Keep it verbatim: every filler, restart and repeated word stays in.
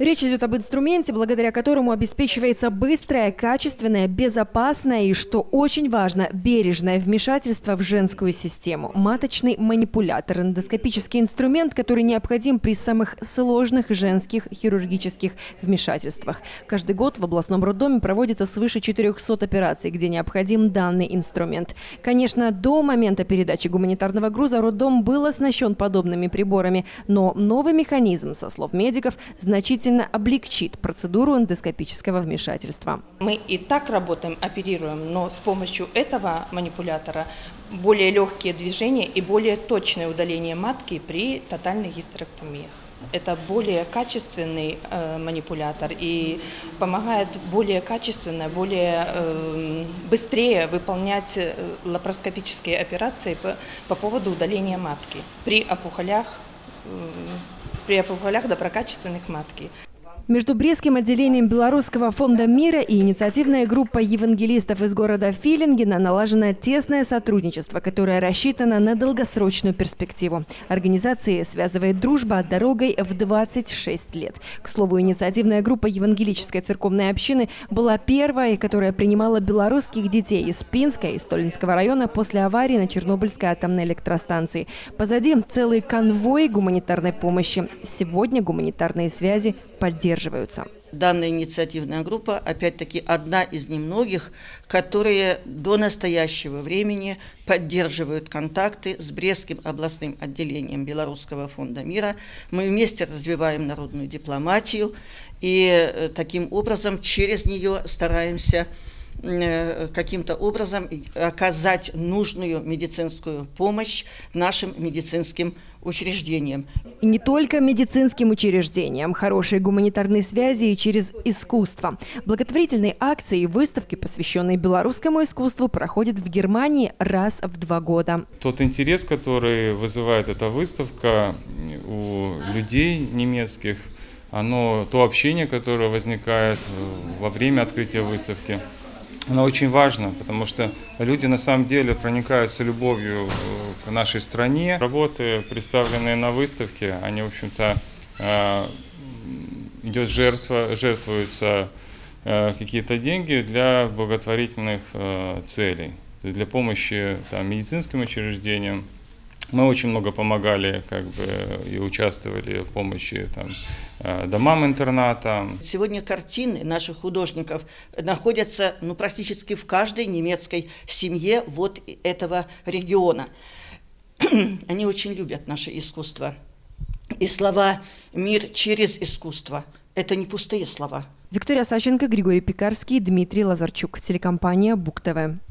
Речь идет об инструменте, благодаря которому обеспечивается быстрое, качественное, безопасное и, что очень важно, бережное вмешательство в женскую систему. Маточный манипулятор – эндоскопический инструмент, который необходим при самых сложных женских хирургических вмешательствах. Каждый год в областном роддоме проводится свыше четырёхсот операций, где необходим данный инструмент. Конечно, до момента передачи гуманитарного груза роддом был оснащен подобными приборами, но новый механизм, со слов медиков, значительно облегчит процедуру эндоскопического вмешательства. Мы и так работаем, оперируем, но с помощью этого манипулятора более легкие движения и более точное удаление матки при тотальных гистерэктомиях. Это более качественный э, манипулятор и помогает более качественно, более э, быстрее выполнять э, лапароскопические операции по, по поводу удаления матки при опухолях, э, при опухолях доброкачественных матки. Между Брестским отделением Белорусского фонда мира и инициативной группой евангелистов из города Филингена налажено тесное сотрудничество, которое рассчитано на долгосрочную перспективу. Организации связывает дружба дорогой в двадцать шесть лет. К слову, инициативная группа Евангелической церковной общины была первой, которая принимала белорусских детей из Пинска и Столинского района после аварии на Чернобыльской атомной электростанции. Позади целый конвой гуманитарной помощи. Сегодня гуманитарные связи поддерживаются. Данная инициативная группа, опять-таки, одна из немногих, которые до настоящего времени поддерживают контакты с Брестским областным отделением Белорусского фонда мира. Мы вместе развиваем народную дипломатию и таким образом через нее стараемся каким-то образом оказать нужную медицинскую помощь нашим медицинским учреждениям. И не только медицинским учреждениям. Хорошие гуманитарные связи и через искусство. Благотворительные акции и выставки, посвященные белорусскому искусству, проходят в Германии раз в два года. Тот интерес, который вызывает эта выставка у людей немецких, оно, то общение, которое возникает во время открытия выставки, оно очень важно, потому что люди на самом деле проникаются любовью к нашей стране. Работы, представленные на выставке, они, в общем-то, идет жертва, жертвуются какие-то деньги для благотворительных целей, для помощи там, медицинским учреждениям. Мы очень много помогали, как бы, и участвовали в помощи там, домам-интернатам. Сегодня картины наших художников находятся ну, практически в каждой немецкой семье вот этого региона. Они очень любят наше искусство. И слова «мир через искусство» – это не пустые слова. Виктория Сащенко, Григорий Пекарский, Дмитрий Лазарчук. Телекомпания БугТВ.